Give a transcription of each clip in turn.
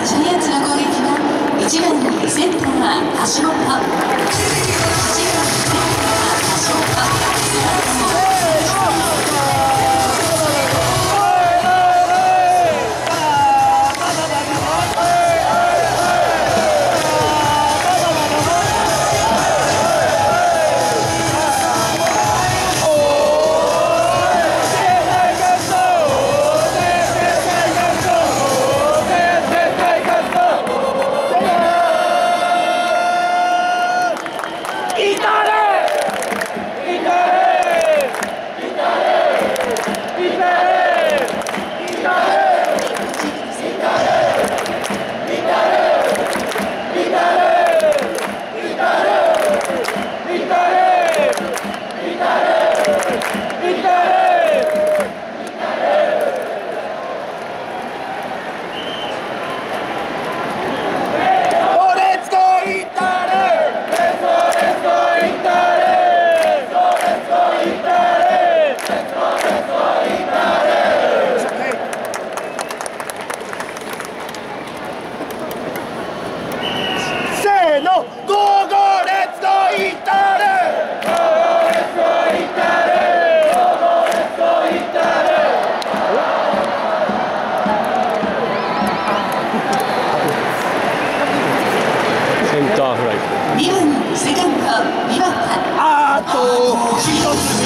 ジャイアンツの攻撃は1番にセンター橋本、8番にセンター橋本、2番セカンド岩田、 あと一つ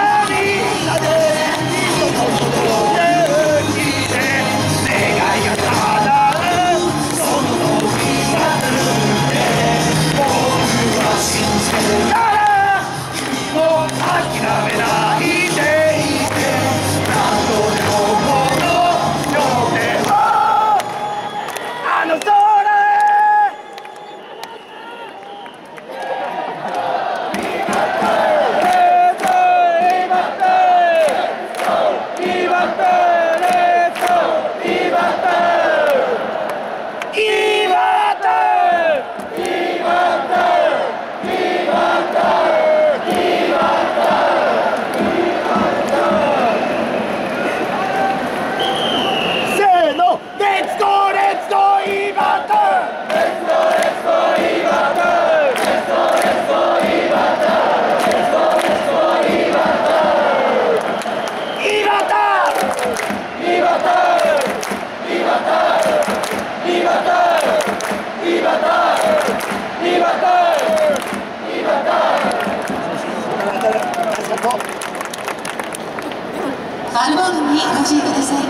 アルボールにご注意ください。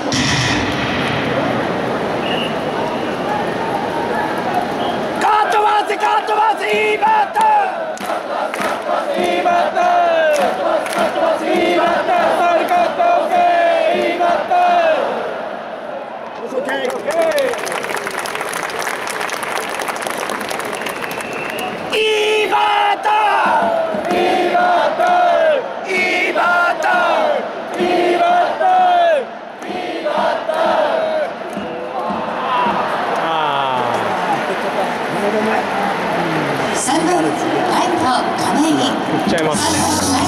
カットバスいいバッター、いいバッター、いいバッター、カットオッケー、いいバッター、オッケー、オッケー、いいバッター、いいバッター、いいバッター、いいバッター、いいバッター。 3番ライト亀井、 振っちゃいますね。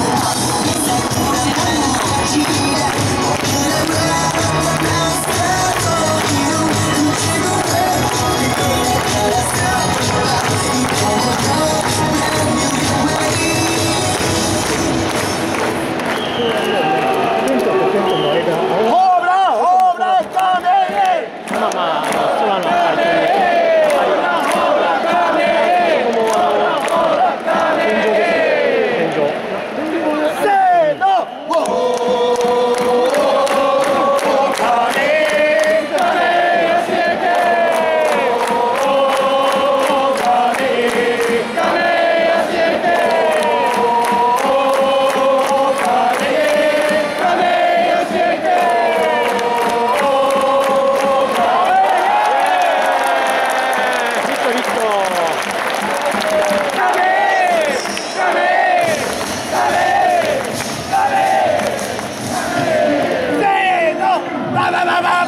ババババ